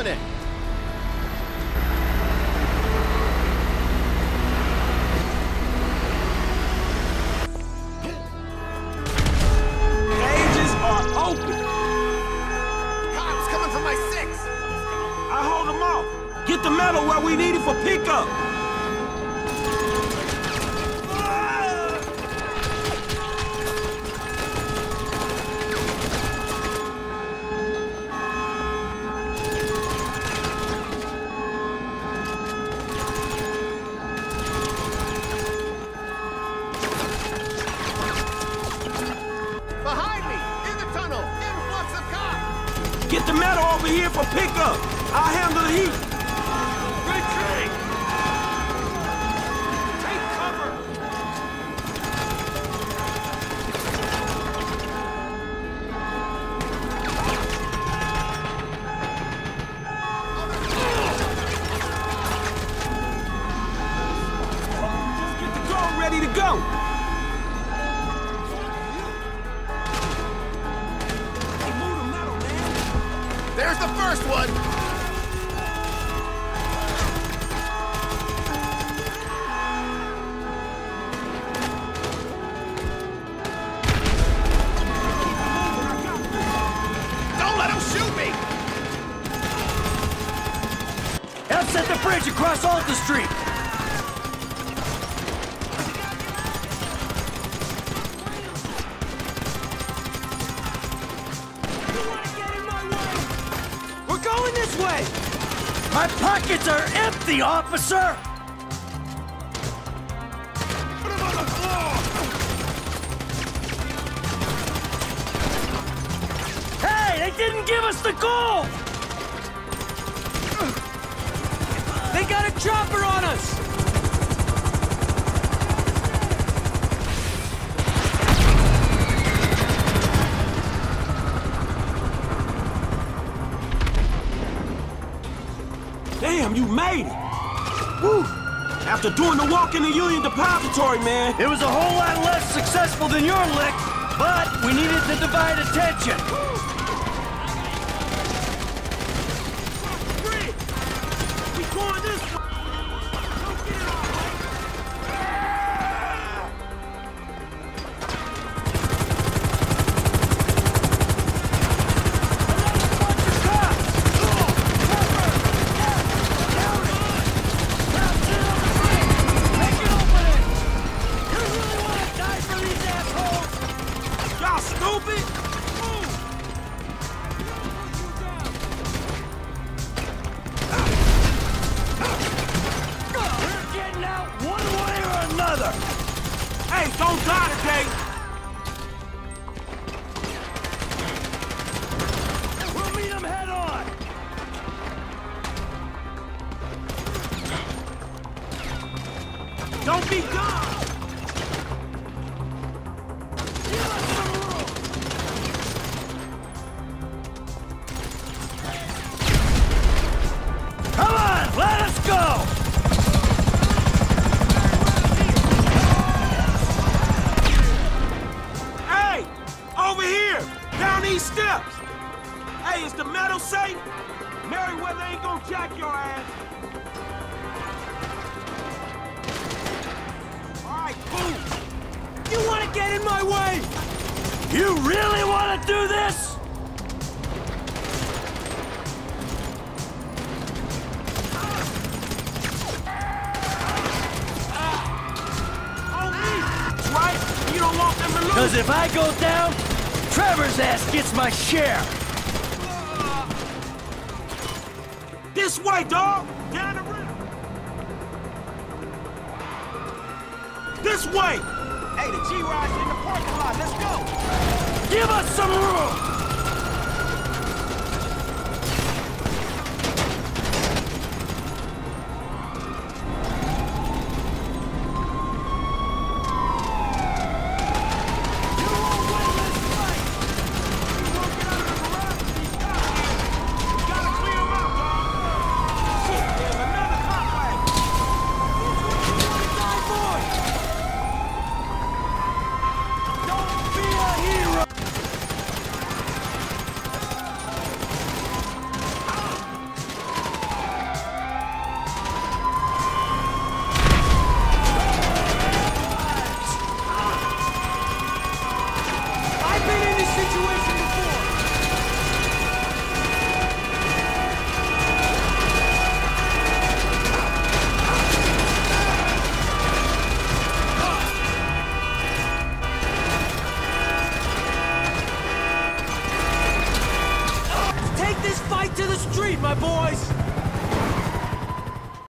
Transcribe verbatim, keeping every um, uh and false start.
doing it. Cages are open. Cops coming for my six. I hold them off. Get the metal where we need it for pickup. Get the metal over here for pickup. I'll handle the heat. Retreat! Take cover! Just get the gun ready to go. There's the first one! Don't let him shoot me! Help set the bridge across Alta Street! Going this way! My pockets are empty, officer! Put him on the floor! Hey, they didn't give us the gold! They got a chopper on us! Damn, you made it! Woo! After doing the walk in the Union Depository, man! It was a whole lot less successful than your lick, but we needed to divide attention. Free! We going this way! Don't get it all! Hey, don't die today! We'll meet them head on! Don't be gone! Give us some room! Come on, let us go! Over here! Down these steps! Hey, is the metal safe? Merryweather ain't gonna jack your ass! Alright, cool! You wanna get in my way? You really wanna do this? On me! That's right! You don't want them to lose! Cause if I go down, Trevor's ass gets my share! This way, dog! Down the river! This way! Hey, the G-Ride's in the parking lot, let's go! Give us some room! my boys!